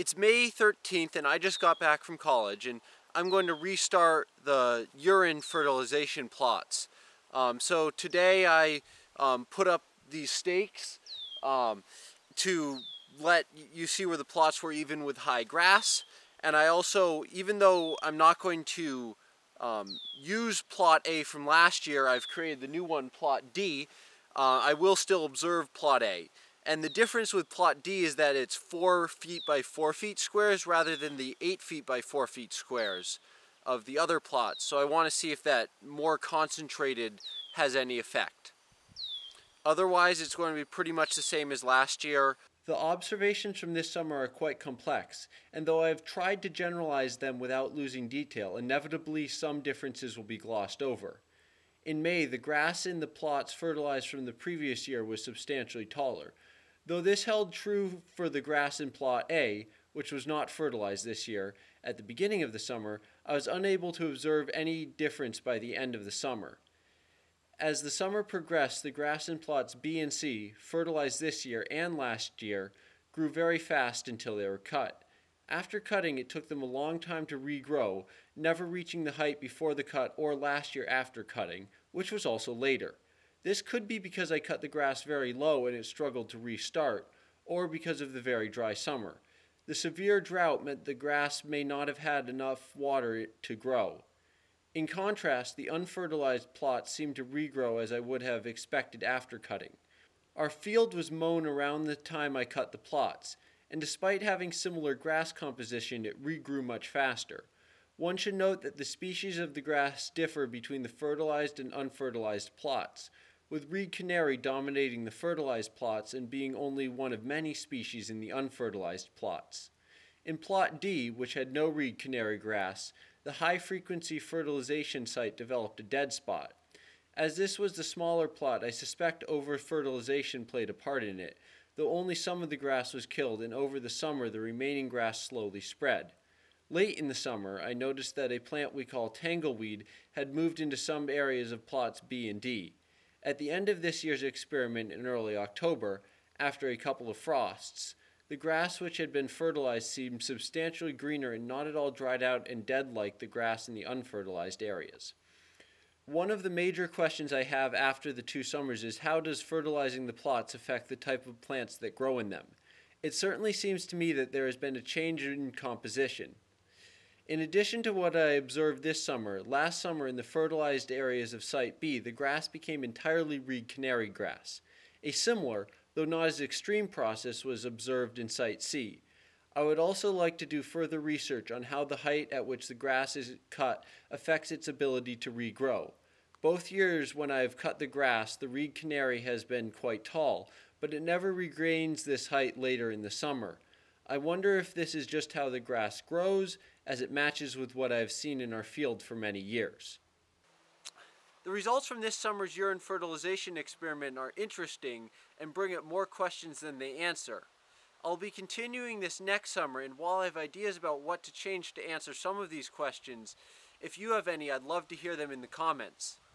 It's May 13th and I just got back from college, and I'm going to restart the urine fertilization plots. So today I put up these stakes to let you see where the plots were even with high grass. And I also, even though I'm not going to use plot A from last year, I've created the new one, plot D. I will still observe plot A. And the difference with plot D is that it's 4 feet by 4 feet squares rather than the 8 feet by 4 feet squares of the other plots. So I want to see if that more concentrated has any effect. Otherwise, it's going to be pretty much the same as last year. The observations from this summer are quite complex, and though I have tried to generalize them without losing detail, inevitably some differences will be glossed over. In May, the grass in the plots fertilized from the previous year was substantially taller. Though this held true for the grass in plot A, which was not fertilized this year, at the beginning of the summer, I was unable to observe any difference by the end of the summer. As the summer progressed, the grass in plots B and C, fertilized this year and last year, grew very fast until they were cut. After cutting, it took them a long time to regrow, never reaching the height before the cut or last year after cutting, which was also later. This could be because I cut the grass very low and it struggled to restart, or because of the very dry summer. The severe drought meant the grass may not have had enough water to grow. In contrast, the unfertilized plots seemed to regrow as I would have expected after cutting. Our field was mown around the time I cut the plots, and despite having similar grass composition, it regrew much faster. One should note that the species of the grass differ between the fertilized and unfertilized plots, with reed canary dominating the fertilized plots and being only one of many species in the unfertilized plots. In plot D, which had no reed canary grass, the high-frequency fertilization site developed a dead spot. As this was the smaller plot, I suspect over-fertilization played a part in it, though only some of the grass was killed, and over the summer the remaining grass slowly spread. Late in the summer, I noticed that a plant we call tangleweed had moved into some areas of plots B and D. At the end of this year's experiment in early October, after a couple of frosts, the grass which had been fertilized seemed substantially greener and not at all dried out and dead like the grass in the unfertilized areas. One of the major questions I have after the 2 summers is how does fertilizing the plots affect the type of plants that grow in them? It certainly seems to me that there has been a change in composition. In addition to what I observed this summer, last summer in the fertilized areas of Site B, the grass became entirely reed canary grass. A similar, though not as extreme process was observed in Site C. I would also like to do further research on how the height at which the grass is cut affects its ability to regrow. Both years when I have cut the grass, the reed canary has been quite tall, but it never regains this height later in the summer. I wonder if this is just how the grass grows, as it matches with what I have seen in our field for many years. The results from this summer's urine fertilization experiment are interesting and bring up more questions than they answer. I'll be continuing this next summer, and while I have ideas about what to change to answer some of these questions, if you have any, I'd love to hear them in the comments.